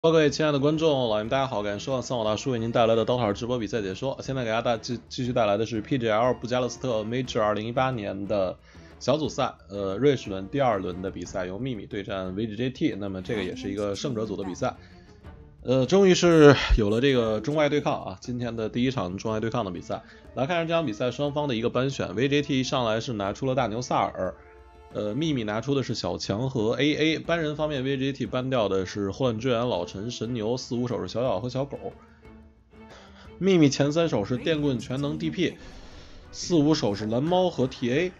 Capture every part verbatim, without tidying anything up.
各位亲爱的观众、老爷们，大家好！感谢收看三好大叔为您带来的刀塔二直播比赛解说。现在给大家继继续带来的是 P G L 布加勒斯特 Major 二零一八年的小组赛，呃，瑞士轮第二轮的比赛，由秘密对战 V G J T。那么这个也是一个胜者组的比赛。呃，终于是有了这个中外对抗啊！今天的第一场中外对抗的比赛，来看一下这场比赛双方的一个班选。V G J T 一上来是拿出了大牛萨尔。呃，秘密拿出的是小强和 A A， 班人方面 V G T 搬掉的是霍乱之源、老陈、神牛，四五手是小小和小狗。秘密前三手是电棍、全能、D P， 四五手是蓝猫和 T A，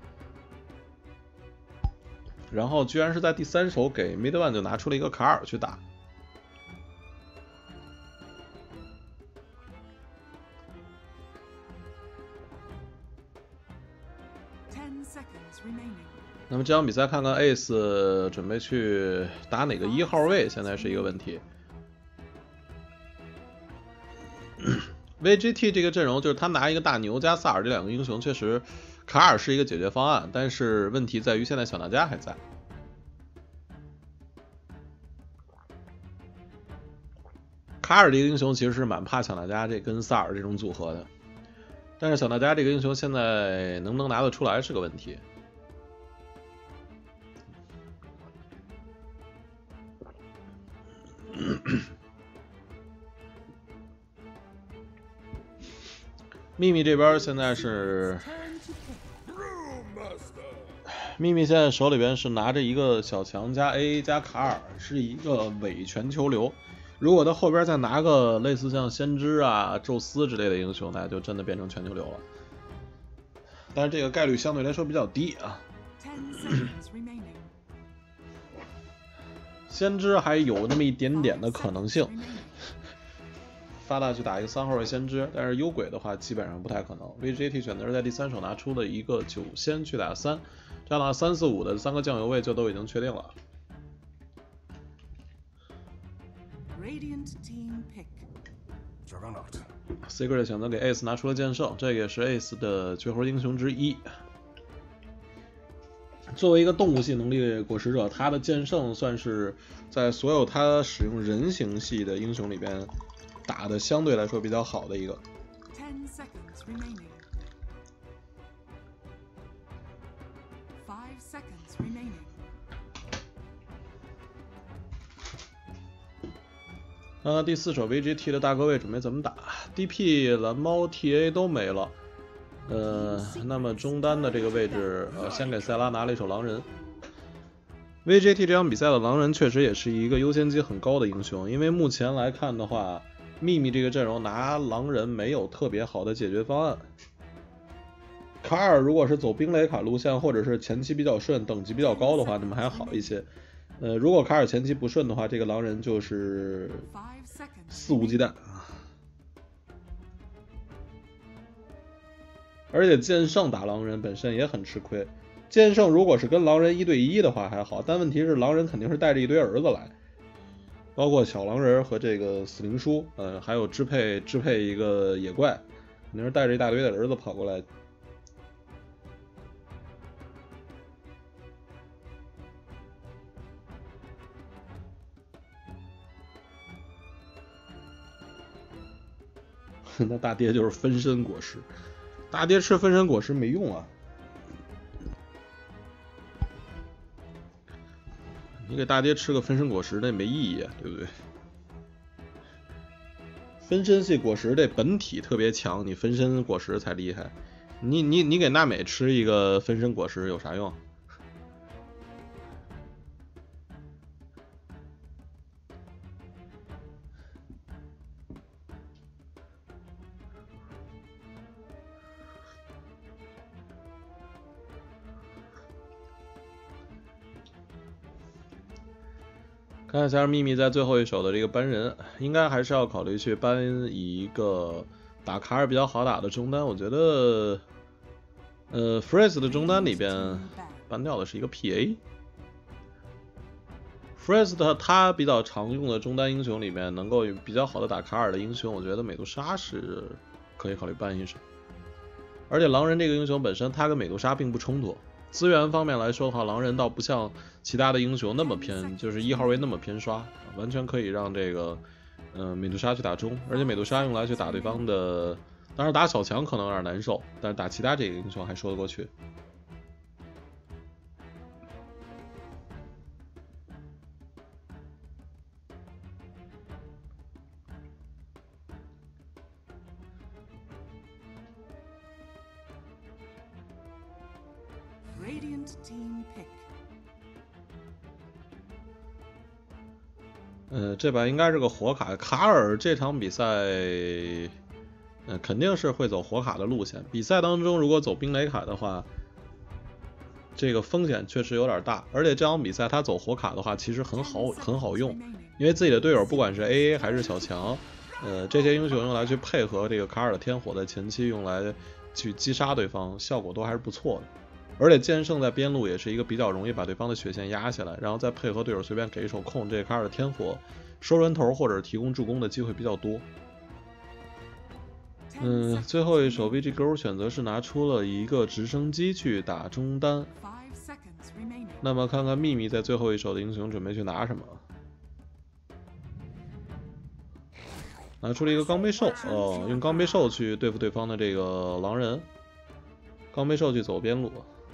然后居然是在第三手给 Mid One 就拿出了一个卡尔去打。那么这场比赛看看 Ace 准备去打哪个一号位，现在是一个问题。V G T 这个阵容就是他拿一个大牛加萨尔这两个英雄，确实卡尔是一个解决方案，但是问题在于现在小当家还在。卡尔这个英雄其实是蛮怕小当家这跟萨尔这种组合的，但是小当家这个英雄现在能不能拿得出来是个问题。秘密这边现在是，秘密现在手里边是拿着一个小强加 A A 加卡尔，是一个伪全球流。如果他后边再拿个类似像先知啊、宙斯之类的英雄，那就真的变成全球流了。但是这个概率相对来说比较低啊。先知还有那么一点点的可能性。发大去打一个三号位先知，但是幽鬼的话基本上不太可能。V G T 选择是在第三手拿出了一个九仙去打三，这样的话三四五的三个酱油位就都已经确定了。Secret 选择给 Ace 拿出了剑圣，这也是 Ace 的绝活英雄之一。作为一个动物系能力果实者，他的剑圣算是在所有他使用人形系的英雄里边打的相对来说比较好的一个。呃，第四手 V G T 的大哥位准备怎么打 ？D P、蓝猫、T A 都没了。呃，那么中单的这个位置，呃，先给塞拉拿了一手狼人。V G T 这场比赛的狼人确实也是一个优先级很高的英雄，因为目前来看的话，秘密这个阵容拿狼人没有特别好的解决方案。卡尔如果是走冰雷卡路线，或者是前期比较顺、等级比较高的话，那么还好一些。呃，如果卡尔前期不顺的话，这个狼人就是肆无忌惮。而且剑圣打狼人本身也很吃亏。剑圣如果是跟狼人一对一的话还好，但问题是狼人肯定是带着一堆儿子来，包括小狼人和这个死灵书，呃，还有支配支配一个野怪，肯定是带着一大堆的儿子跑过来。那大爹就是分身果实，大爹吃分身果实没用啊。你给大爹吃个分身果实那没意义啊，对不对？分身系果实这本体特别强，你分身果实才厉害。你你你给娜美吃一个分身果实有啥用？看一下秘密在最后一手的这个搬人，应该还是要考虑去搬一个打卡尔比较好打的中单。我觉得，呃 ，Freeze 的中单里边搬掉的是一个 P A。Freeze 的他比较常用的中单英雄里面，能够比较好的打卡尔的英雄，我觉得美杜莎是可以考虑搬一手。而且狼人这个英雄本身，他跟美杜莎并不冲突。 资源方面来说的话，狼人倒不像其他的英雄那么偏，就是一号位那么偏刷，完全可以让这个嗯、呃、美杜莎去打中，而且美杜莎用来去打对方的，当然打小强可能有点难受，但是打其他这个英雄还说得过去。呃，这把应该是个火卡，卡尔这场比赛，呃，肯定是会走火卡的路线。比赛当中如果走冰雷卡的话，这个风险确实有点大。而且这场比赛他走火卡的话，其实很好很好用，因为自己的队友不管是 A A 还是小强，呃，这些英雄用来去配合这个卡尔的天火，在前期用来去击杀对方，效果都还是不错的。而且剑圣在边路也是一个比较容易把对方的血线压下来，然后再配合队友随便给一手控，这卡尔的天火收人头或者提供助攻的机会比较多。嗯，最后一手 V G Go 选择是拿出了一个直升机去打中单。那么看看秘密在最后一手的英雄准备去拿什么？拿出了一个钢背兽哦，用钢背兽去对付对方的这个狼人，钢背兽去走边路。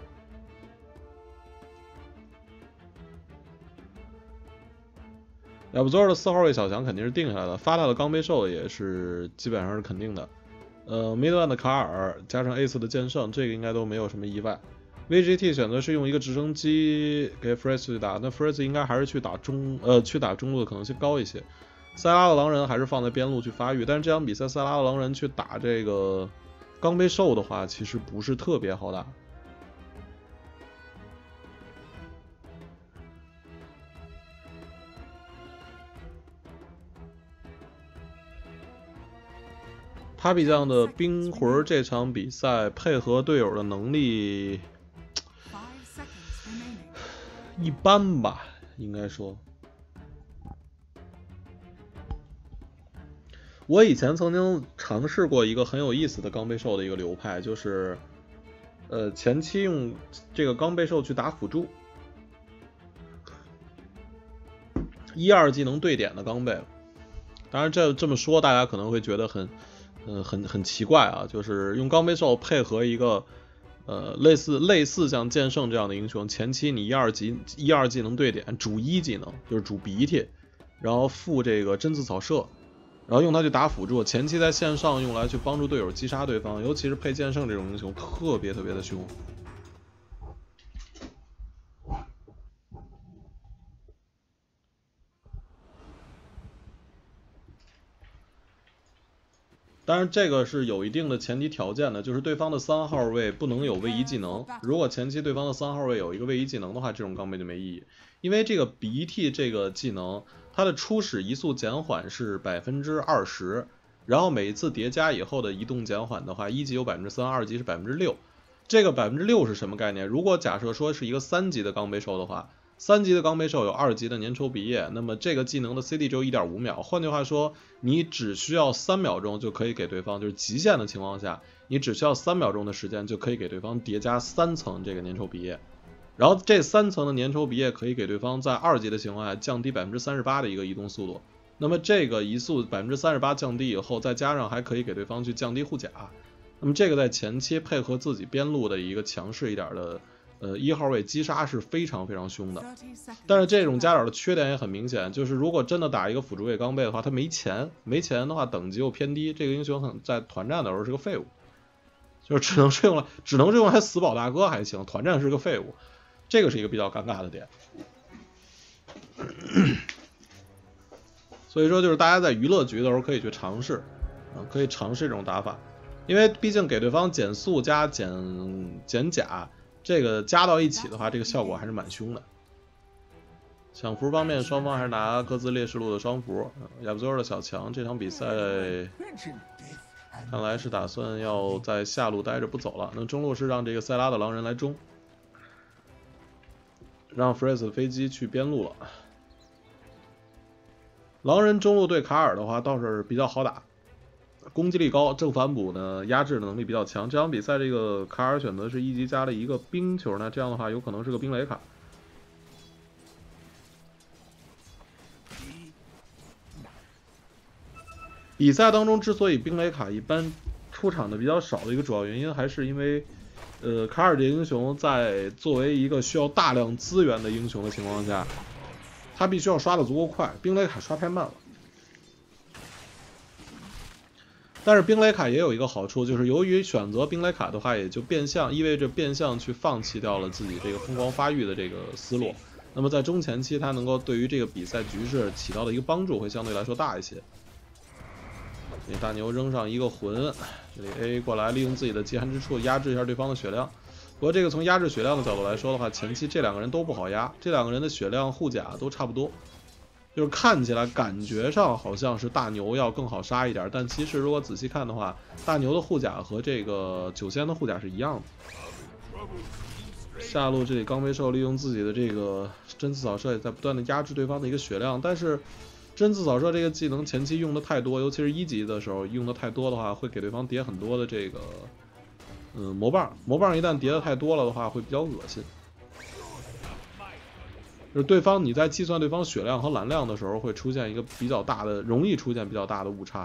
亚布佐尔的四号位小强肯定是定下来的，发他的钢背兽也是基本上是肯定的。呃 ，mid lane 的卡尔加上 A 四的剑圣，这个应该都没有什么意外。V G T 选择是用一个直升机给 Freeze 去打，那 Freeze 应该还是去打中呃去打中路的可能性高一些。塞拉的狼人还是放在边路去发育，但是这场比赛塞拉的狼人去打这个钢背兽的话，其实不是特别好打。他比酱的冰魂这场比赛配合队友的能力一般吧，应该说。我以前曾经尝试过一个很有意思的钢背兽的一个流派，就是呃前期用这个钢背兽去打辅助，一二技能对点的钢背。当然这这么说大家可能会觉得很呃很很奇怪啊，就是用钢背兽配合一个呃类似类似像剑圣这样的英雄，前期你一二技一二技能对点，主一技能就是主鼻涕，然后附这个针刺草射，然后用它去打辅助，前期在线上用来去帮助队友击杀对方，尤其是配剑圣这种英雄特别特别的凶。当然这个是有一定的前提条件的，就是对方的三号位不能有位移技能，如果前期对方的三号位有一个位移技能的话，这种钢背就没意义。因为这个鼻涕这个技能它的初始移速减缓是 百分之二十， 然后每一次叠加以后的移动减缓的话，一级有 百分之三， 二级是 百分之六。 这个 百分之六 是什么概念？如果假设说是一个三级的钢背兽的话，三级的钢背兽有二级的粘稠鼻液，那么这个技能的 C D 只有 一点五秒，换句话说你只需要三秒钟就可以给对方，就是极限的情况下你只需要三秒钟的时间就可以给对方叠加三层这个粘稠鼻液，然后这三层的粘稠鼻液可以给对方在二级的情况下降低 百分之三十八 的一个移动速度，那么这个移速 百分之三十八 降低以后，再加上还可以给对方去降低护甲，那么这个在前期配合自己边路的一个强势一点的呃一号位击杀是非常非常凶的。但是这种加点的缺点也很明显，就是如果真的打一个辅助位钢背的话，他没钱，没钱的话等级又偏低，这个英雄可能在团战的时候是个废物，就是只能是用来只能是用来死保大哥还行，团战是个废物，这个是一个比较尴尬的点。所以说就是大家在娱乐局的时候可以去尝试，啊，可以尝试这种打法，因为毕竟给对方减速加减减甲，这个加到一起的话，这个效果还是蛮凶的。抢符方面，双方还是拿各自劣势路的双符。亚布佐尔的小强这场比赛看来是打算要在下路待着不走了，那中路是让这个塞拉的狼人来中，让 Freeze 的飞机去边路了。狼人中路对卡尔的话倒是比较好打， 攻击力高，正反补呢压制的能力比较强。这场比赛这个卡尔选择是一级加了一个冰球呢，这样的话有可能是个冰雷卡。比赛当中之所以冰雷卡一般出场的比较少的一个主要原因，还是因为，呃，卡尔这英雄在作为一个需要大量资源的英雄的情况下，他必须要刷的足够快，冰雷卡刷太慢了。但是冰雷卡也有一个好处，就是由于选择冰雷卡的话，也就变相意味着变相去放弃掉了自己这个疯狂发育的这个思路。那么在中前期，它能够对于这个比赛局势起到的一个帮助会相对来说大一些。给大牛扔上一个魂，这里 A 过来，利用自己的极寒之处压制一下对方的血量。不过这个从压制血量的角度来说的话，前期这两个人都不好压，这两个人的血量护甲都差不多。就是看起来感觉上好像是大牛要更好杀一点，但其实如果仔细看的话，大牛的护甲和这个九仙的护甲是一样的。下路这里钢背兽利用自己的这个针刺扫射，也在不断的压制对方的一个血量，但是针刺扫射这个技能前期用的太多，尤其是一级的时候用的太多的话，会给对方叠很多的这个嗯魔棒，魔棒一旦叠的太多了的话，会比较恶心。就是对方你在计算对方血量和蓝量的时候，会出现一个比较大的，容易出现比较大的误差。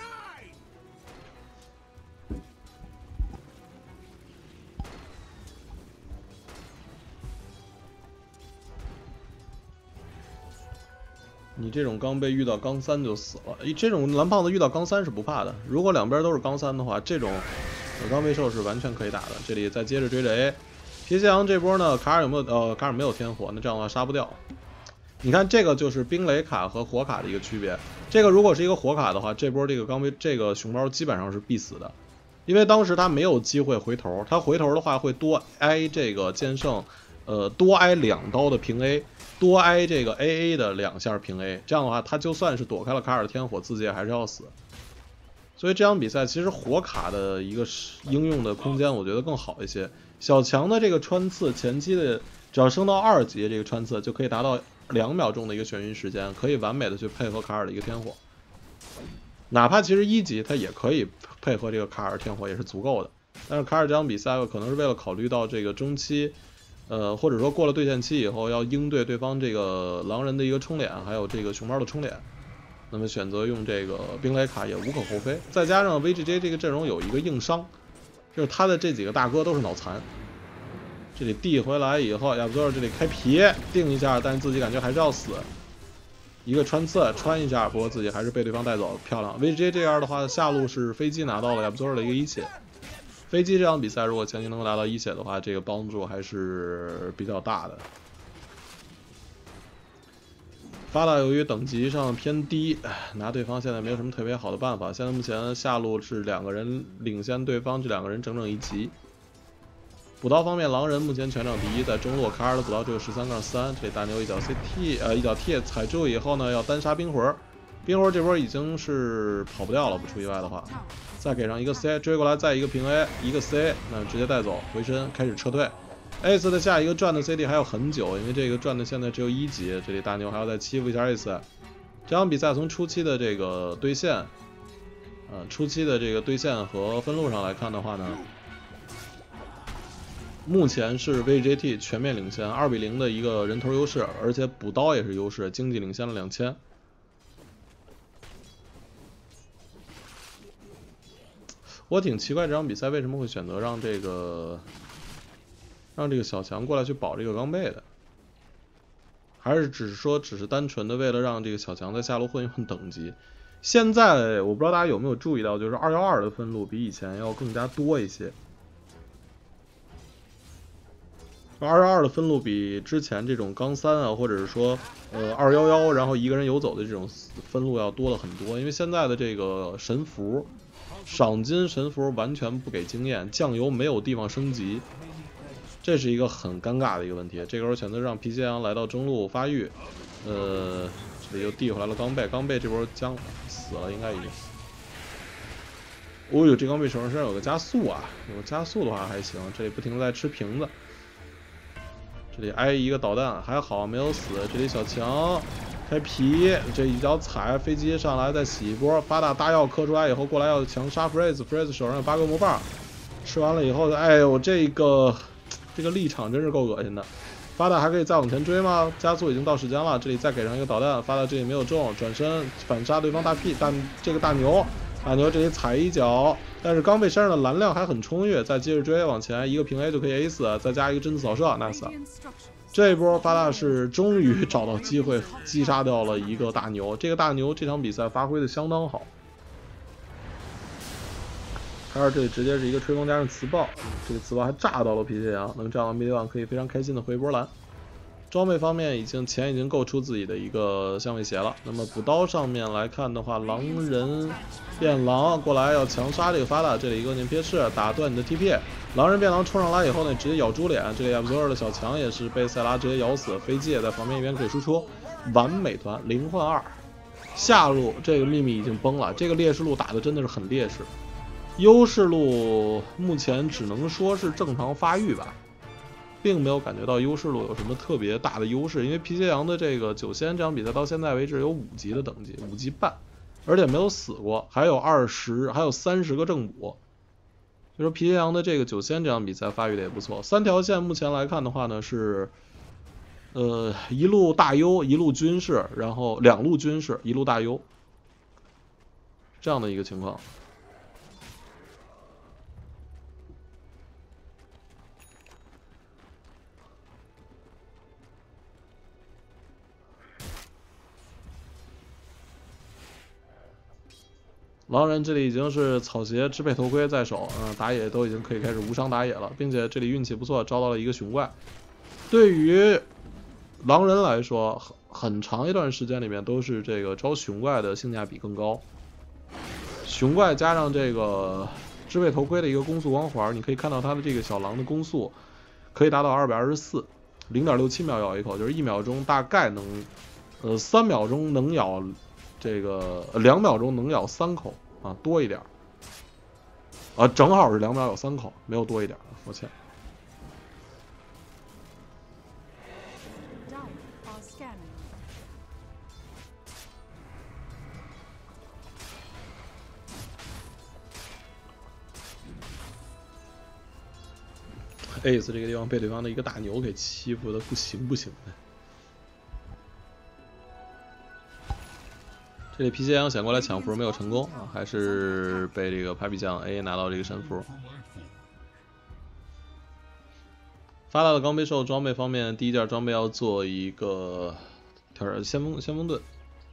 你这种刚被遇到钢三就死了，这种蓝胖子遇到钢三是不怕的。如果两边都是钢三的话，这种钢背兽是完全可以打的。这里再接着追着 A。皮西洋这波呢，卡尔有没有？呃，卡尔没有天火，那这样的话杀不掉。你看这个就是冰雷卡和火卡的一个区别。这个如果是一个火卡的话，这波这个钢背这个熊猫基本上是必死的，因为当时他没有机会回头，他回头的话会多挨这个剑圣，呃，多挨两刀的平 A， 多挨这个 A A 的两下平 A， 这样的话他就算是躲开了卡尔的天火，自己也还是要死。所以这场比赛其实火卡的一个应用的空间，我觉得更好一些。小强的这个穿刺前期的，只要升到二级，这个穿刺就可以达到两秒钟的一个眩晕时间，可以完美的去配合卡尔的一个天火。哪怕其实一级它也可以配合这个卡尔天火，也是足够的。但是卡尔这场比赛可能是为了考虑到这个中期，呃，或者说过了对线期以后，要应对对方这个狼人的一个冲脸，还有这个熊猫的冲脸。那么选择用这个冰雷卡也无可厚非，再加上 V G J 这个阵容有一个硬伤，就是他的这几个大哥都是脑残。这里递回来以后，亚布多尔这里开皮定一下，但是自己感觉还是要死。一个穿刺穿一下，不过自己还是被对方带走，漂亮。V G J 这样的话，下路是飞机拿到了亚布多尔的一个一血。飞机这场比赛如果前期能够拿到一血的话，这个帮助还是比较大的。发达由于等级上偏低，拿对方现在没有什么特别好的办法。现在目前下路是两个人领先对方，这两个人整整一级。补刀方面，狼人目前全场第一，在中路卡尔的补刀只有十三杠三，这里大牛一脚 C T， 呃一脚 T 踩住以后呢，要单杀冰魂，冰魂这波已经是跑不掉了，不出意外的话，再给上一个 C， 追过来再一个平 A， 一个 C， 那直接带走，回身开始撤退。Ace 的下一个转的 C D 还有很久，因为这个转的现在只有一级，这里大牛还要再欺负一下 Ace。这场比赛从初期的这个对线，呃，初期的这个对线和分路上来看的话呢，目前是 V G T 全面领先，二比零的一个人头优势，而且补刀也是优势，经济领先了两千。我挺奇怪这场比赛为什么会选择让这个。让这个小强过来去保这个钢背的，还是只是说只是单纯的为了让这个小强在下路混一混等级。现在我不知道大家有没有注意到，就是二一二的分路比以前要更加多一些。二一二的分路比之前这种钢三啊，或者是说呃二一一然后一个人游走的这种分路要多了很多，因为现在的这个神符赏金神符完全不给经验，酱油没有地方升级。这是一个很尴尬的一个问题。这个时候选择让皮西洋来到中路发育，呃，这里又递回来了钢背，钢背这波将死了，应该已经。哦呦，这钢背手上身上有个加速啊，有个加速的话还行。这里不停的在吃瓶子，这里挨一个导弹还好没有死。这里小强开皮，这一脚踩飞机上来再洗一波，发大大药磕出来以后过来要强杀 Freeze，Freeze 手上有八个魔棒，吃完了以后，哎呦这个这个立场真是够恶心的。发大还可以再往前追吗？加速已经到时间了，这里再给上一个导弹，发大这里没有中，转身反杀对方大 P， 但这个大牛大牛这里踩一脚，但是刚被身上的蓝量还很充裕，再接着追往前，一个平 A 就可以 A 死，再加一个真子扫射 ，nice。这一波发大是终于找到机会击杀掉了一个大牛，这个大牛这场比赛发挥的相当好。卡尔这里直接是一个吹风加上磁暴，这个磁暴还炸到了皮谢阳，能炸到 mid one 可以非常开心的回波蓝。装备方面已经钱已经够出自己的一个相位鞋了。那么补刀上面来看的话，狼人变狼过来要强杀这个发大，这里一个念撇式打断你的 T P。狼人变狼冲上来以后呢，直接咬猪脸，这里 Absorb 的小强也是被塞拉直接咬死，飞机也在旁边一边可以输出，完美团零换二。下路这个秘密已经崩了，这个劣势路打的真的是很劣势。优势路目前只能说是正常发育吧，并没有感觉到优势路有什么特别大的优势，因为皮谢阳的这个九仙这场比赛到现在为止有五级的等级，五级半，而且没有死过，还有二十，还有三十个正补，所以说皮谢阳的这个九仙这场比赛发育的也不错。三条线目前来看的话呢是，呃，一路大优，一路军事，然后两路军事，一路大优，这样的一个情况。狼人这里已经是草鞋支配头盔在手，嗯，打野都已经可以开始无伤打野了，并且这里运气不错，招到了一个熊怪。对于狼人来说，很很长一段时间里面都是这个招熊怪的性价比更高。熊怪加上这个支配头盔的一个攻速光环，你可以看到它的这个小狼的攻速可以达到二百二十四，零点六七秒咬一口，就是一秒钟大概能，呃，三秒钟能咬。这个两秒钟能咬三口啊，多一点啊，正好是两秒咬三口，没有多一点，抱歉。Ace 这个地方被对方的一个大牛给欺负的不行不行的。这里皮谢阳想过来抢符没有成功啊，还是被这个 Papi 酱 A 拿到这个神符。发大的钢背兽装备方面，第一件装备要做一个挑战先锋先锋盾。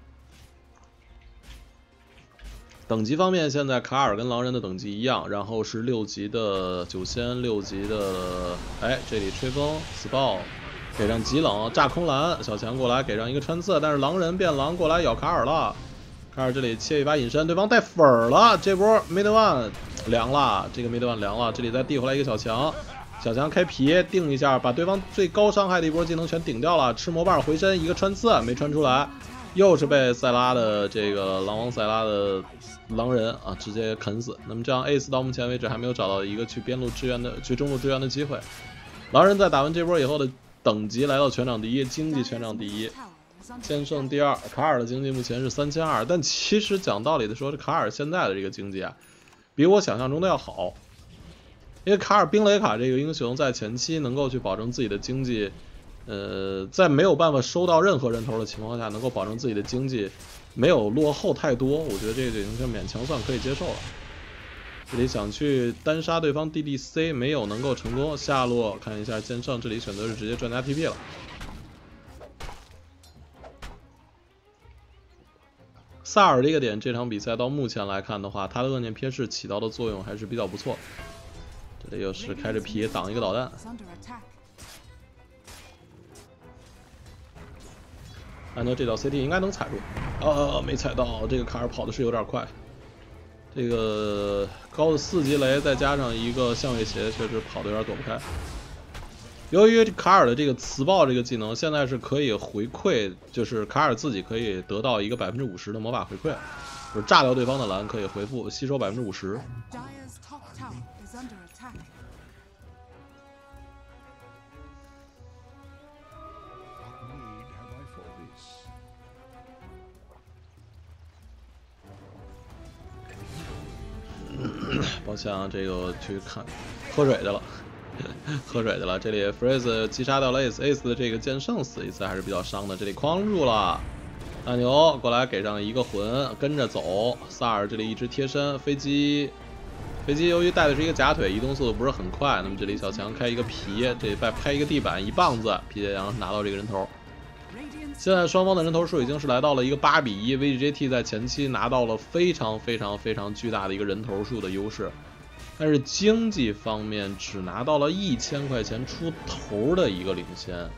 等级方面，现在卡尔跟狼人的等级一样，然后是六级的九仙，六级的哎，这里吹风死爆。给上极冷炸空蓝，小强过来给上一个穿刺，但是狼人变狼过来咬卡尔了。卡尔这里切一把隐身，对方带粉儿了，这波 mid one 凉了，这个 mid one 凉了，这里再递回来一个小强，小强开皮定一下，把对方最高伤害的一波技能全顶掉了，吃魔棒回身一个穿刺没穿出来，又是被塞拉的这个狼王塞拉的狼人啊直接啃死。那么这样 Ace 到目前为止还没有找到一个去边路支援的去中路支援的机会，狼人在打完这波以后的等级来到全场第一，经济全场第一，剑圣第二。卡尔的经济目前是三千二，但其实讲道理的说，这卡尔现在的这个经济啊，比我想象中的要好。因为卡尔冰雷卡这个英雄在前期能够去保证自己的经济，呃，在没有办法收到任何人头的情况下，能够保证自己的经济没有落后太多，我觉得这个已经是勉强算可以接受了。这里想去单杀对方 D D C 没有能够成功，下路看一下剑圣，这里选择是直接赚加 T P 了。萨尔这个点，这场比赛到目前来看的话，他的恶念撇式起到的作用还是比较不错。这里又是开着皮挡一个导弹。按照这道 C T 应该能踩住，呃，没踩到，这个卡尔跑的是有点快。这个高的四级雷再加上一个相位鞋，确实跑的有点躲不开。由于卡尔的这个磁暴这个技能现在是可以回馈，就是卡尔自己可以得到一个百分之五十的魔法回馈，就是炸掉对方的蓝可以回复吸收百分之五十。 抱歉啊，这个去看喝水去了，喝水去了。这里 Freeze 击杀掉了 Ace，Ace 的这个剑圣死一次还是比较伤的。这里框住了，大牛过来给上一个魂，跟着走。萨尔这里一直贴身，飞机。 飞机由于带的是一个假腿，移动速度不是很快，那么这里小强开一个皮，这里再拍一个地板，一棒子，皮杰羊拿到这个人头。现在双方的人头数已经是来到了一个八比一 ，V G J T 在前期拿到了非常非常非常巨大的一个人头数的优势，但是经济方面只拿到了一千块钱出头的一个领先，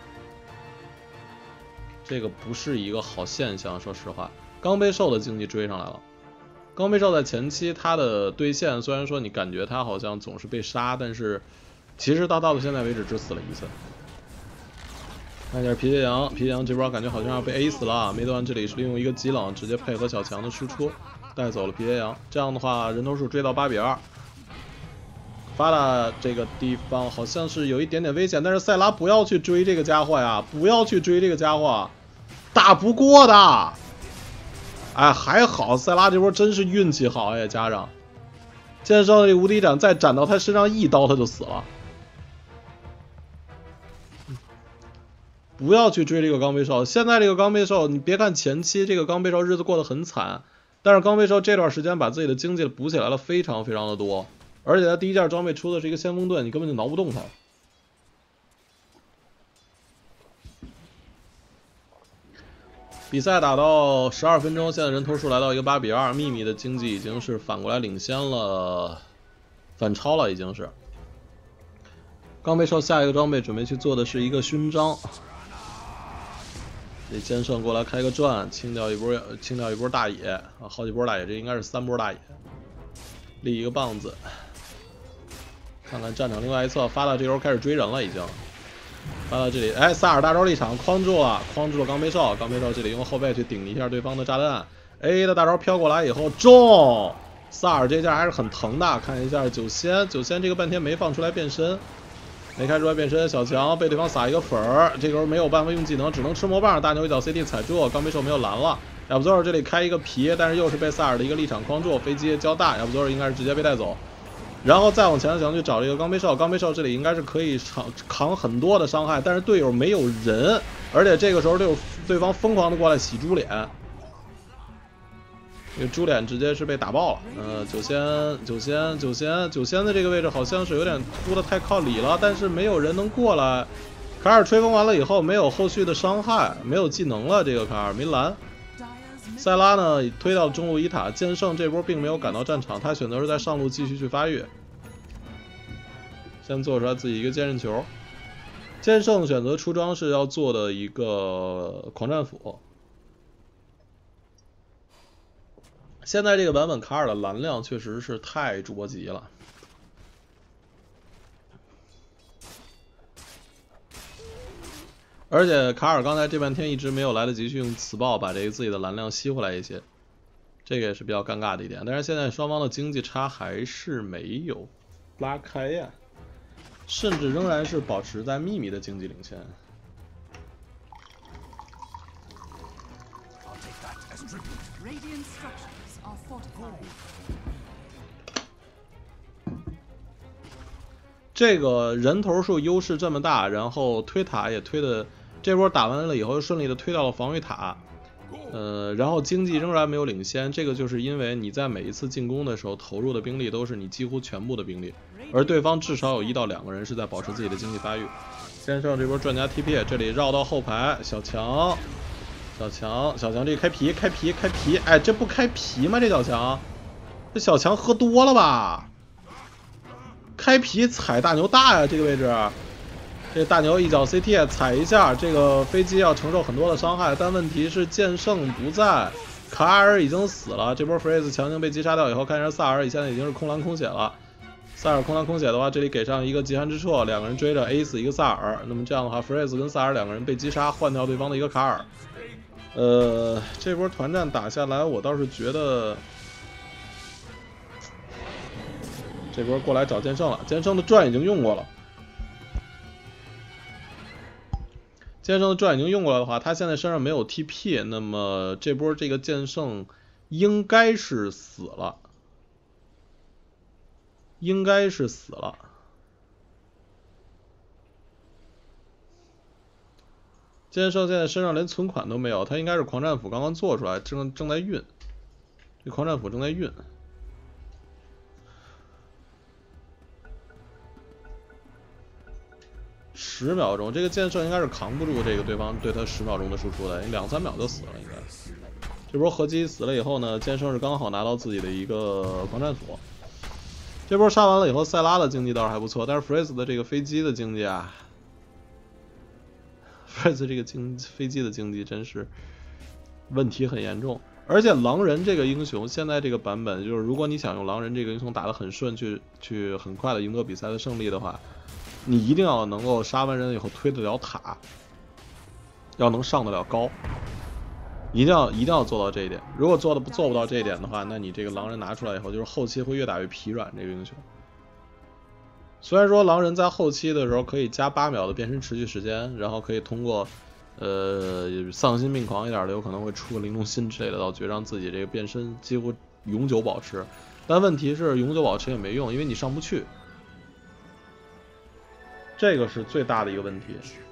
这个不是一个好现象，说实话。刚被兽的经济追上来了。 刚被兽在前期，他的对线虽然说你感觉他好像总是被杀，但是其实到到了现在为止只死了一次。看一下皮杰羊，皮杰羊这波感觉好像要被 A 死了。梅段这里是利用一个极冷，直接配合小强的输出带走了皮杰羊。这样的话，人头数追到八比二。发达这个地方好像是有一点点危险，但是塞拉不要去追这个家伙呀，不要去追这个家伙，打不过的。 哎，还好，塞拉这波真是运气好哎，加上剑圣的这无敌斩再斩到他身上一刀，他就死了。不要去追这个钢背兽，现在这个钢背兽，你别看前期这个钢背兽日子过得很惨，但是钢背兽这段时间把自己的经济补起来了，非常非常的多，而且他第一件装备出的是一个先锋盾，你根本就挠不动他。 比赛打到十二分钟，现在人头数来到一个八比二，秘密的经济已经是反过来领先了，反超了已经是。钢背兽下一个装备准备去做的是一个勋章，这剑圣过来开个转，清掉一波，清掉一波大野啊，好几波大野，这应该是三波大野，立一个棒子，看看战场另外一侧，发到这时候开始追人了已经。 发到这里，哎，萨尔大招立场框住了，框住了钢背兽，钢背兽这里用后背去顶一下对方的炸弹 ，A 的大招飘过来以后中，萨尔这下还是很疼的。看一下九仙，九仙这个半天没放出来变身，没开出来变身，小强被对方撒一个粉儿，这个时候没有办法用技能，只能吃魔棒，大牛一脚 C D 踩住，钢背兽没有蓝了。亚布佐尔这里开一个皮，但是又是被萨尔的一个立场框住，飞机交大，亚布佐尔应该是直接被带走。 然后再往前想去找这个钢背兽，钢背兽这里应该是可以扛扛很多的伤害，但是队友没有人，而且这个时候队友对方疯狂的过来洗猪脸，这个猪脸直接是被打爆了。呃，九仙九仙九仙九仙的这个位置好像是有点突的太靠里了，但是没有人能过来。卡尔吹风完了以后没有后续的伤害，没有技能了，这个卡尔没蓝。 塞拉呢推到中路一塔，剑圣这波并没有赶到战场，他选择是在上路继续去发育，先做出来自己一个剑刃球。剑圣选择出装是要做的一个狂战斧。现在这个版本卡尔的蓝量确实是太捉急了。 而且卡尔刚才这半天一直没有来得及去用磁暴把这个自己的蓝量吸回来一些，这个也是比较尴尬的一点。但是现在双方的经济差还是没有拉开呀，甚至仍然是保持在秘密的经济领先。这个人头数优势这么大，然后推塔也推的。 这波打完了以后，顺利的推到了防御塔，呃，然后经济仍然没有领先，这个就是因为你在每一次进攻的时候投入的兵力都是你几乎全部的兵力，而对方至少有一到两个人是在保持自己的经济发育。先上这波专家 T P， 这里绕到后排，小强，小强，小强这开皮，开皮，开皮，哎，这不开皮吗？这小强，这小强喝多了吧？开皮踩大牛大呀，这个位置。 这大牛一脚 C T 踩一下，这个飞机要承受很多的伤害，但问题是剑圣不在，卡尔已经死了。这波 Freeze 强行被击杀掉以后，看一下萨尔现在已经是空蓝空血了。萨尔空蓝空血的话，这里给上一个极寒之绰，两个人追着 A 死一个萨尔。那么这样的话 ，Freeze 跟萨尔两个人被击杀，换掉对方的一个卡尔。呃，这波团战打下来，我倒是觉得这波过来找剑圣了，剑圣的转已经用过了。 剑圣的转已经用过来的话，他现在身上没有 T P， 那么这波这个剑圣应该是死了。 应该是死了。剑圣现在身上连存款都没有，他应该是狂战斧刚刚做出来，正正在运。这狂战斧正在运。十秒钟，这个剑圣应该是扛不住这个对方对他十秒钟的输出的，两三秒就死了应该。这波合击死了以后呢，剑圣是刚好拿到自己的一个狂战斧。这波杀完了以后，塞拉的经济倒是还不错，但是 Freeze 的这个飞机的经济啊 ，Freeze 这个经飞机的经济真是问题很严重。而且狼人这个英雄现在这个版本，就是如果你想用狼人这个英雄打得很顺，去去很快的赢得比赛的胜利的话，你一定要能够杀完人以后推得了塔，要能上得了高，一定要一定要做到这一点。如果做的不做不到这一点的话，那你这个狼人拿出来以后，就是后期会越打越疲软。这个英雄虽然说狼人在后期的时候可以加八秒的变身持续时间，然后可以通过呃丧心病狂一点的，有可能会出个灵动心之类的道具，让自己这个变身几乎永久保持。但问题是永久保持也没用，因为你上不去。这个是最大的一个问题。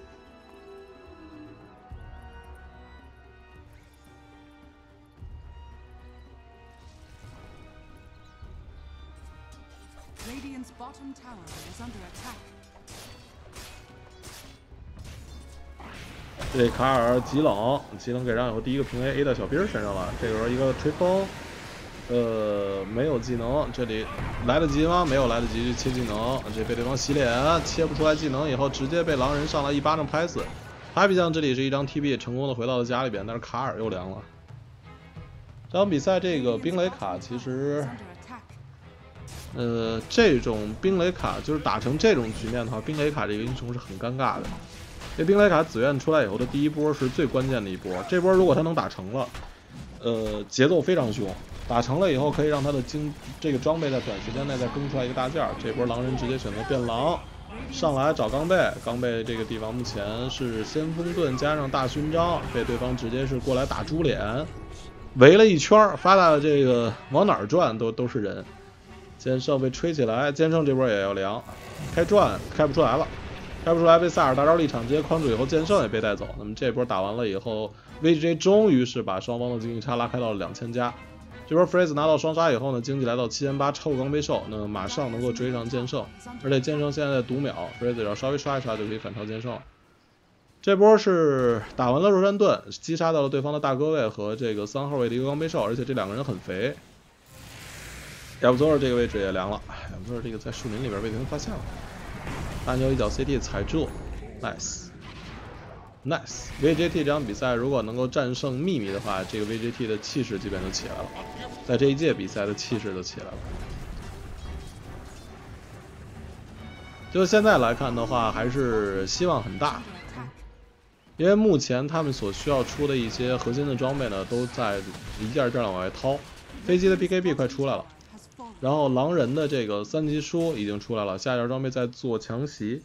这卡尔极冷，极冷给让以后第一个平 A A 到小兵身上了。这个时候一个吹风，呃，没有技能，这里来得及吗？没有来得及切技能，这被对方洗脸，切不出来技能以后，直接被狼人上来一巴掌拍死。哈比酱这里是一张 T B 成功的回到了家里边，但是卡尔又凉了。这场比赛这个冰雷卡其实，呃，这种冰雷卡就是打成这种局面的话，冰雷卡这个英雄是很尴尬的。这冰雷卡紫苑出来以后的第一波是最关键的一波，这波如果他能打成了，呃，节奏非常凶。打成了以后，可以让他的经这个装备在短时间内再更出来一个大件儿。这波狼人直接选择变狼，上来找钢贝。钢贝这个地方目前是先锋盾加上大勋章，被对方直接是过来打猪脸，围了一圈，发大的这个往哪儿转都都是人。剑圣被吹起来，剑圣这波也要凉，开转开不出来了，开不出来被萨尔大招立场直接框住以后，剑圣也被带走。那么这波打完了以后 ，V J 终于是把双方的经济差拉开到了两千加。这波 Freeze 拿到双杀以后呢，经济来到七千八，超过钢杯兽，那么马上能够追上剑圣，而且剑圣现在在读秒 ，Freeze 只要稍微刷一刷就可以反超剑圣了。这波是打完了若山盾，击杀到了对方的大哥位和这个三号位的一个钢杯兽，而且这两个人很肥。亚布佐尔这个位置也凉了，亚布佐尔这个在树林里边被对方发现了，暗球一脚 C T 踩住 ，nice。Nice，V J T 这场比赛如果能够战胜秘密的话，这个 V J T 的气势基本就起来了，在这一届比赛的气势就起来了。就现在来看的话，还是希望很大，因为目前他们所需要出的一些核心的装备呢，都在一件件往外掏。飞机的 B K B 快出来了，然后狼人的这个三级书已经出来了，下一件装备在做强袭。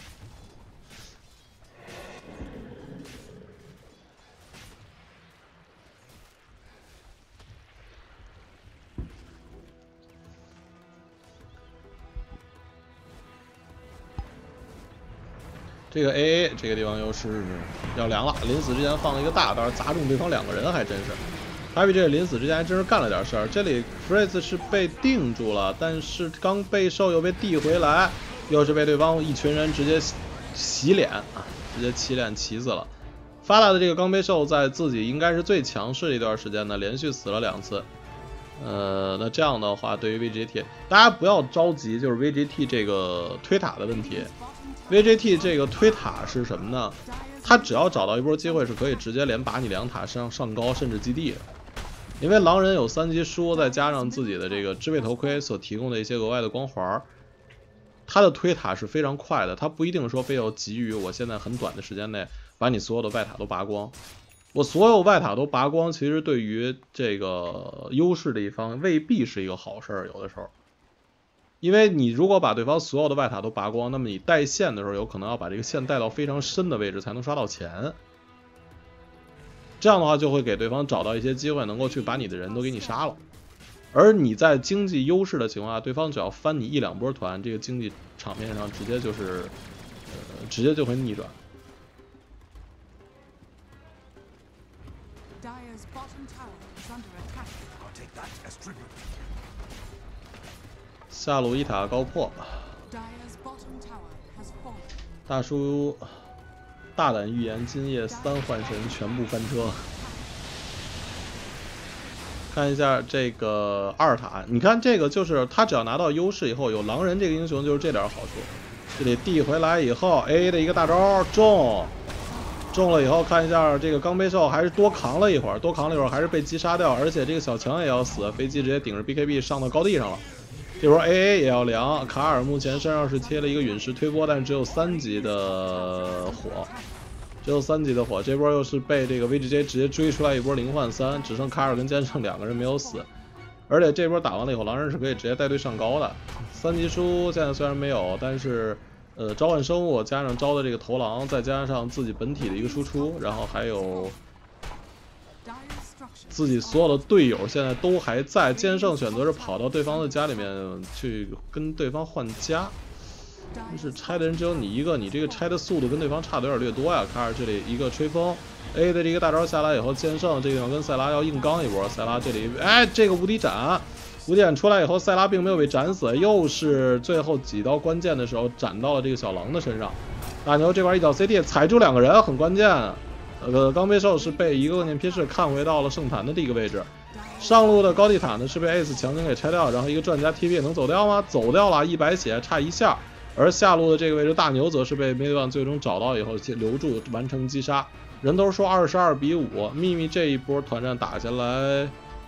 这个 A A 这个地方又是要凉了，临死之前放了一个大刀，砸中对方两个人，还真是。哈比这临死之前还真是干了点事儿。这里 Freeze 是被定住了，但是刚被兽又被递回来，又是被对方一群人直接洗脸啊，直接起脸起死了。发达的这个钢杯兽在自己应该是最强势的一段时间呢，连续死了两次。呃，那这样的话，对于 V G T， 大家不要着急，就是 V G T 这个推塔的问题。V G T 这个推塔是什么呢？他只要找到一波机会，是可以直接连把你两塔上上高，甚至基地的。因为狼人有三级书，再加上自己的这个知味头盔所提供的一些额外的光环，他的推塔是非常快的。他不一定说非要急于我现在很短的时间内把你所有的外塔都拔光。我所有外塔都拔光，其实对于这个优势的一方未必是一个好事儿，有的时候。因为你如果把对方所有的外塔都拔光，那么你带线的时候有可能要把这个线带到非常深的位置才能刷到钱。这样的话就会给对方找到一些机会，能够去把你的人都给你杀了。 而你在经济优势的情况下，对方只要翻你一两波团，这个经济场面上直接就是，呃，直接就会逆转。下路一塔高破，大叔大胆预言今夜三幻神全部翻车。看一下这个二塔，你看这个就是他只要拿到优势以后，有狼人这个英雄就是这点好处。这里递回来以后 ，A 的一个大招中，中了以后看一下这个钢背兽还是多扛了一会儿，多扛了一会儿还是被击杀掉，而且这个小强也要死，飞机直接顶着 B K B 上到高地上了。这波 A A 也要凉，卡尔目前身上是贴了一个陨石推波，但是只有三级的火。只有三级的火，这波又是被这个 V G J 直接追出来一波零换三，只剩卡尔跟剑圣两个人没有死，而且这波打完了以后，狼人是可以直接带队上高的。三级书现在虽然没有，但是呃召唤生物加上招的这个头狼，再加上自己本体的一个输出，然后还有自己所有的队友现在都还在，剑圣选择是跑到对方的家里面去跟对方换家。但是拆的人只有你一个，你这个拆的速度跟对方差的有点略多呀。卡尔这里一个吹风 ，A 的这个大招下来以后，剑圣这个地方跟塞拉要硬刚一波。塞拉这里，哎，这个无敌斩，无敌斩出来以后，塞拉并没有被斩死，又是最后几刀关键的时候斩到了这个小狼的身上。大牛这块一脚 C D 踩住两个人，很关键。呃，钢背兽是被一个恶念劈式看回到了圣坛的第一个位置。上路的高地塔呢是被 Ace 强行给拆掉，然后一个转加 T P 能走掉吗？走掉了，一百血，差一下。而下路的这个位置大牛则是被梅万最终找到以后留住完成击杀。人头说二十二比五，秘密这一波团战打下来，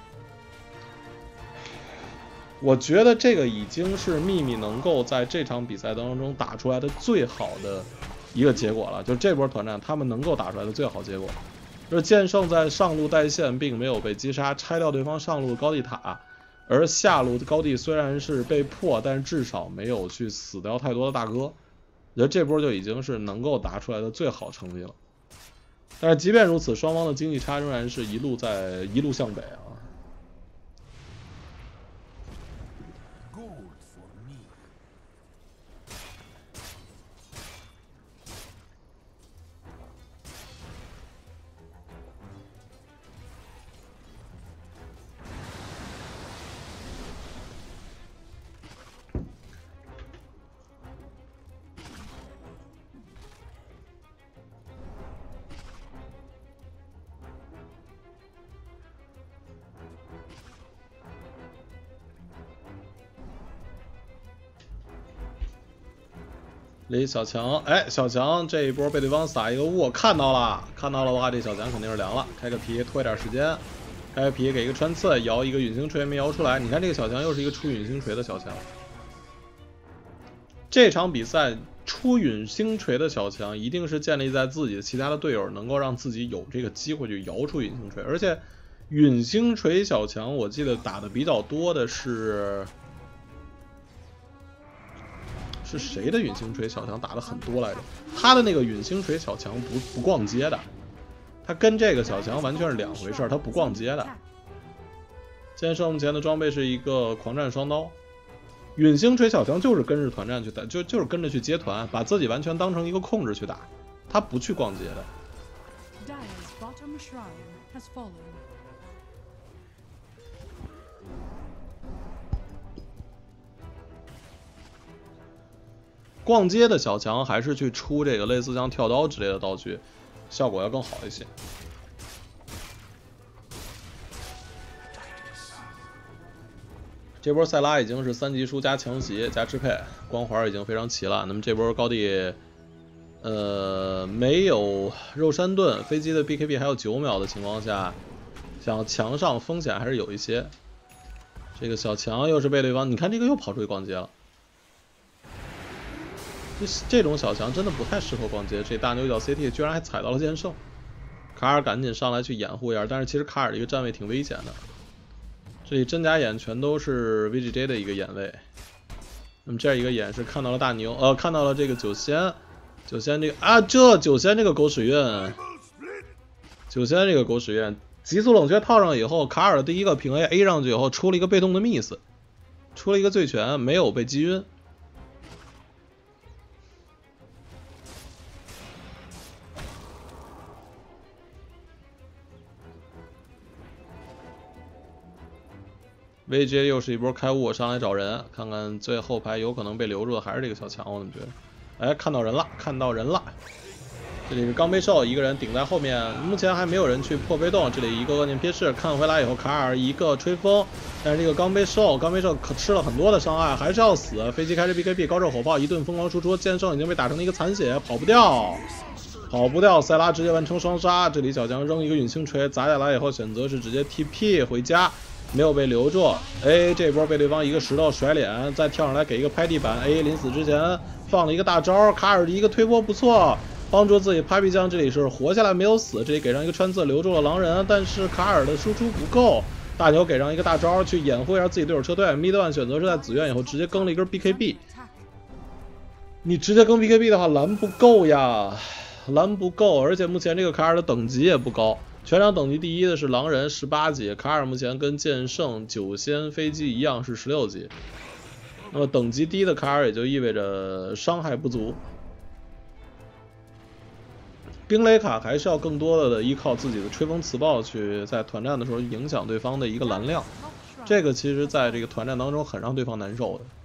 我觉得这个已经是秘密能够在这场比赛当中打出来的最好的一个结果了，就是这波团战他们能够打出来的最好结果。就是剑圣在上路带线并没有被击杀，拆掉对方上路的高地塔。而下路的高地虽然是被破，但是至少没有去死掉太多的大哥，我觉得这波就已经是能够打出来的最好成绩了。但是即便如此，双方的经济差仍然是一路在一路向北啊。李小强，哎，小强这一波被对方撒一个雾，看到了，看到了的话，这小强肯定是凉了。开个皮，拖一点时间，开个皮，给一个穿刺，摇一个陨星锤没摇出来。你看这个小强又是一个出陨星锤的小强。这场比赛出陨星锤的小强，一定是建立在自己的其他的队友能够让自己有这个机会去摇出陨星锤，而且陨星锤小强，我记得打的比较多的是。是谁的陨星锤小强打的很多来着？他的那个陨星锤小强不不逛街的，他跟这个小强完全是两回事，他不逛街的。剑圣目前的装备是一个狂战双刀，陨星锤小强就是跟着团战去打，就就是跟着去接团，把自己完全当成一个控制去打，他不去逛街的。逛街的小强还是去出这个类似像跳刀之类的道具，效果要更好一些。这波塞拉已经是三级书加强袭加支配，光环已经非常齐了。那么这波高地，呃，没有肉山盾，飞机的 B K B 还有九秒的情况下，想强上风险还是有一些。这个小强又是被对方，你看这个又跑出去逛街了。这这种小强真的不太适合逛街，这大牛角 C T 居然还踩到了剑圣，卡尔赶紧上来去掩护一下，但是其实卡尔的一个站位挺危险的，这里真假眼全都是 V G J 的一个眼位，那么这样一个眼是看到了大牛，呃，看到了这个九仙，九仙这个啊，这九仙这个狗屎运，九仙这个狗屎运， 急速冷却套上以后，卡尔的第一个平 A A 上去以后出了一个被动的 miss， 出了一个醉拳，没有被击晕。V J 又是一波开悟，上来找人，看看最后排有可能被留住的还是这个小强，我怎么觉得？哎，看到人了，看到人了。这里是钢背兽，一个人顶在后面，目前还没有人去破被动。这里一个恶念瞥视，看回来以后，卡尔一个吹风，但是这个钢背兽，钢背兽可吃了很多的伤害，还是要死。飞机开着 B K B， 高射火炮一顿疯狂输出，剑圣已经被打成了一个残血，跑不掉，跑不掉。塞拉直接完成双杀，这里小强扔一个陨星锤砸下来以后，选择是直接 T P 回家。没有被留住 ，A 这波被对方一个石头甩脸，再跳上来给一个拍地板 ，A 临死之前放了一个大招，卡尔的一个推波不错，帮助自己 Papi 酱这里是活下来没有死，这里给上一个穿刺留住了狼人，但是卡尔的输出不够，大牛给上一个大招去掩护一下自己队友撤退 ，Mid One 选择是在紫苑以后直接更了一根 B K B， 你直接更 B K B 的话蓝不够呀，蓝不够，而且目前这个卡尔的等级也不高。全场等级第一的是狼人十八级，卡尔目前跟剑圣、九仙、飞机一样是十六级。那么等级低的卡尔也就意味着伤害不足。冰雷卡还是要更多的依靠自己的吹风磁暴去在团战的时候影响对方的一个蓝量，这个其实在这个团战当中很让对方难受的。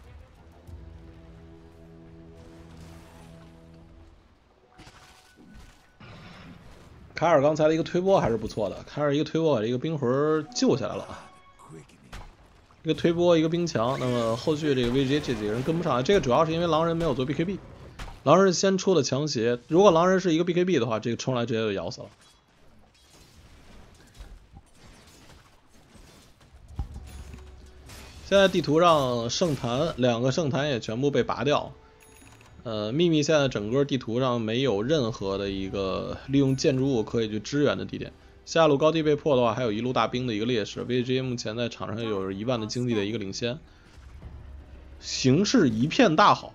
卡尔刚才的一个推波还是不错的，卡尔一个推波把这个冰魂救下来了，一个推波一个冰墙，那么后续这个 V J 这几个人跟不上来，这个主要是因为狼人没有做 B K B， 狼人先出的强袭，如果狼人是一个 B K B 的话，这个冲来直接就咬死了。现在地图上圣坛两个圣坛也全部被拔掉。呃，秘密现在整个地图上没有任何的一个利用建筑物可以去支援的地点。下路高地被破的话，还有一路大兵的一个劣势。V G 目前在场上有一万的经济的一个领先，形势一片大好。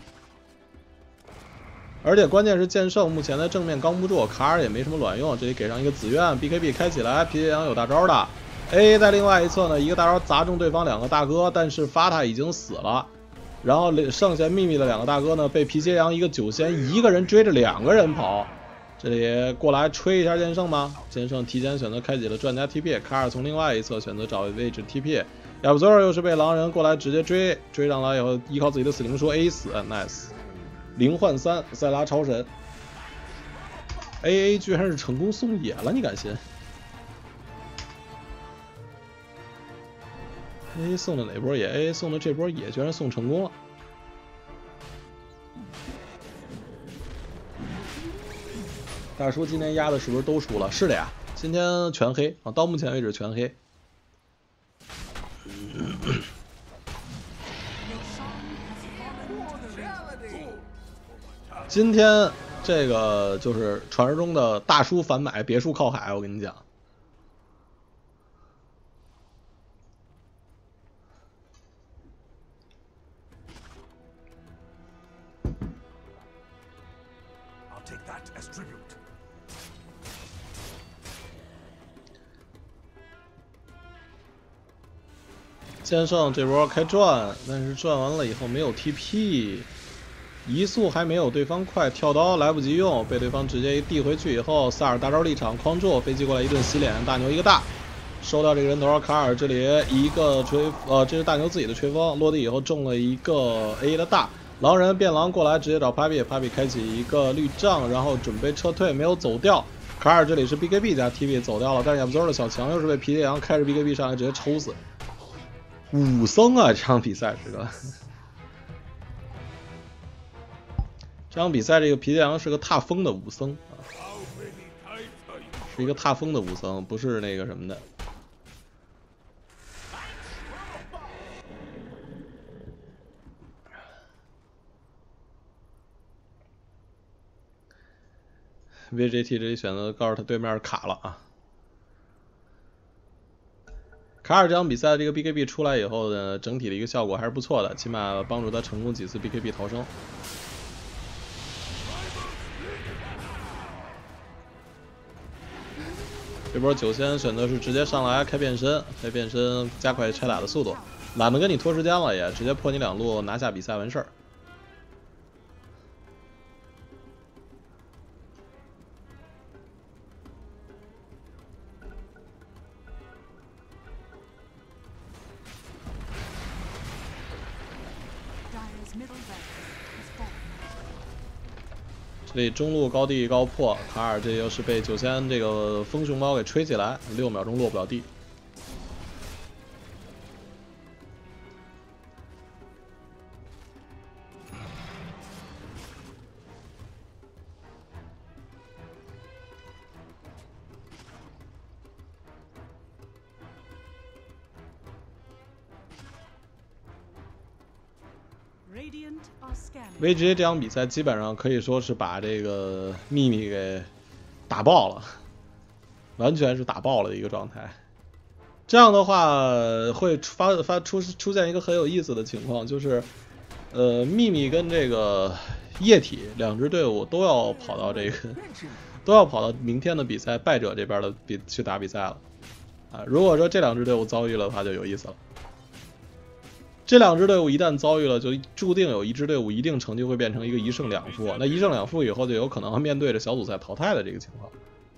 而且关键是剑圣目前在正面刚不住，卡尔也没什么卵用。这里给上一个紫苑 B K B 开起来，皮杰羊有大招的。A 在另外一侧呢，一个大招砸中对方两个大哥，但是法塔已经死了。然后剩下秘密的两个大哥呢，被皮杰羊一个九仙一个人追着两个人跑，这里过来吹一下剑圣吗？剑圣提前选择开启了专家 T P， 卡尔从另外一侧选择找位置 T P， 亚布佐尔又是被狼人过来直接追，追上来以后依靠自己的死灵书 A 死 ，nice， 零换三，塞拉超神 ，A A 居然是成功送野了，你敢信？ A A 送的哪波野 ？A A 送的这波野居然送成功了。大叔今天压的是不是都输了？是的呀，今天全黑啊，到目前为止全黑。今天这个就是传说中的大叔反买，别墅靠海，我跟你讲。 剑圣这波开转，但是转完了以后没有 T P， 移速还没有对方快，跳刀来不及用，被对方直接一递回去以后，萨尔大招立场框住，飞机过来一顿洗脸，大牛一个大，收掉这个人头。卡尔这里一个吹，呃，这是大牛自己的吹风，落地以后中了一个 A 的大，狼人变狼过来直接找 Papi，Papi 开启一个绿杖，然后准备撤退，没有走掉。卡尔这里是 B K B 加 T P 走掉了，但是亚布佐尔的小强又是被皮杰羊开着 B K B 上来直接抽死。 武僧啊，这场比赛是个，这场比赛这个皮杰羊是个踏风的武僧啊，是一个踏风的武僧，不是那个什么的。V G T 这里选择告诉他对面卡了啊。 卡尔这场比赛这个 B K B 出来以后呢，整体的一个效果还是不错的，起码帮助他成功几次 B K B 逃生。 这波九仙选择是直接上来开变身，开变身加快拆打的速度，懒得跟你拖时间了也，直接破你两路拿下比赛完事儿。这里中路高地高破，卡尔这又是被九仙这个风熊猫给吹起来，六秒钟落不了地。V G A 这场比赛基本上可以说是把这个秘密给打爆了，完全是打爆了的一个状态。这样的话会发发出出现一个很有意思的情况，就是呃秘密跟这个液体两支队伍都要跑到这个都要跑到明天的比赛败者这边的比去打比赛了啊。如果说这两支队伍遭遇了的话，就有意思了。这两支队伍一旦遭遇了，就注定有一支队伍一定成绩会变成一个一胜两负。那一胜两负以后，就有可能要面对着小组赛淘汰的这个情况。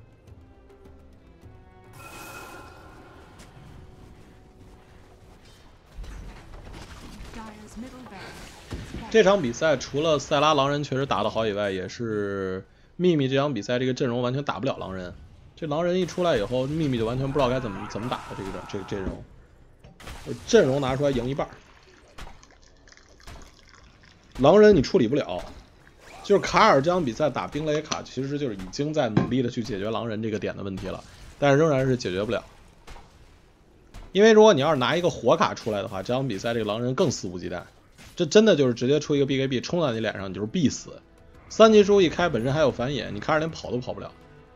这场比赛除了塞拉狼人确实打得好以外，也是秘密这场比赛这个阵容完全打不了狼人。这狼人一出来以后，秘密就完全不知道该怎么怎么打的这个这个阵容，阵容拿出来赢一半。狼人你处理不了，就是卡尔这场比赛打冰雷卡，其实就是已经在努力的去解决狼人这个点的问题了，但是仍然是解决不了。因为如果你要是拿一个火卡出来的话，这场比赛这个狼人更肆无忌惮，这真的就是直接出一个 B K B 冲在你脸上，你就是必死。三级书一开，本身还有反野，你卡尔连跑都跑不了。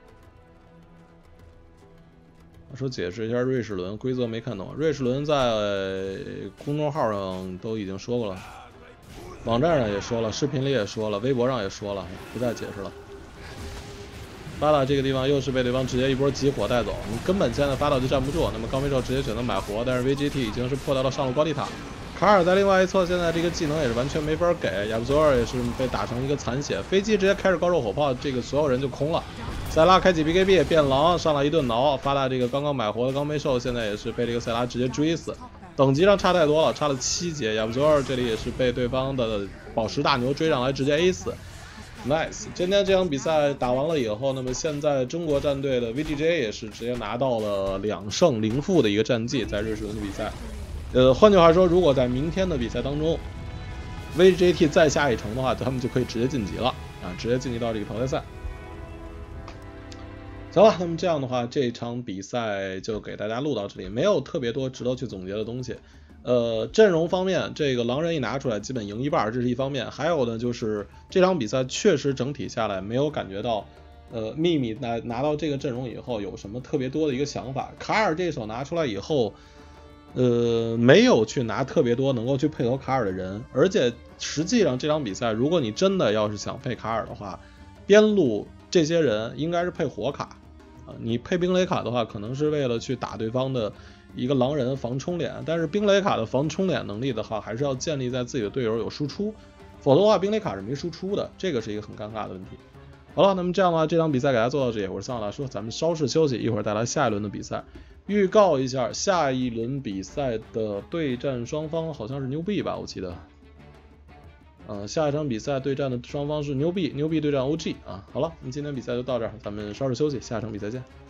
我说解释一下瑞士轮规则没看懂，瑞士轮在公众号上都已经说过了。网站上也说了，视频里也说了，微博上也说了，不再解释了。发达这个地方又是被对方直接一波集火带走，你根本现在发达就站不住。那么高飞兽直接选择买活，但是 V G T 已经是破掉了上路高地塔。卡尔在另外一侧，现在这个技能也是完全没法给，亚布索尔也是被打成一个残血，飞机直接开始高手火炮，这个所有人就空了。塞拉开启 B K B 变狼上来一顿挠，发达这个刚刚买活的高飞兽现在也是被这个塞拉直接追死。等级上差太多了，差了七阶。亚布索尔这里也是被对方的宝石大牛追上来，直接 A 死。Nice， 今天这场比赛打完了以后，那么现在中国战队的 V G J 也是直接拿到了两胜零负的一个战绩，在瑞士轮的比赛。呃，换句话说，如果在明天的比赛当中 ，V G T 再下一城的话，他们就可以直接晋级了啊，直接晋级到这个淘汰赛。行了，那么这样的话，这场比赛就给大家录到这里，没有特别多值得去总结的东西。呃，阵容方面，这个狼人一拿出来，基本赢一半，这是一方面。还有呢，就是这场比赛确实整体下来没有感觉到，呃，秘密拿拿到这个阵容以后有什么特别多的一个想法。卡尔这手拿出来以后，呃，没有去拿特别多能够去配合卡尔的人，而且实际上这场比赛，如果你真的要是想配卡尔的话，边路这些人应该是配火卡。啊，你配冰雷卡的话，可能是为了去打对方的一个狼人防冲脸，但是冰雷卡的防冲脸能力的话，还是要建立在自己的队友有输出，否则的话冰雷卡是没输出的，这个是一个很尴尬的问题。好了，那么这样的话，这场比赛给大家做到这里，我是桑老大叔，咱们稍事休息，一会儿带来下一轮的比赛。预告一下下一轮比赛的对战双方好像是牛币吧，我记得。呃，下一场比赛对战的双方是牛币，牛币对战 O G 啊。好了，那么今天比赛就到这儿，咱们稍事休息，下场比赛见。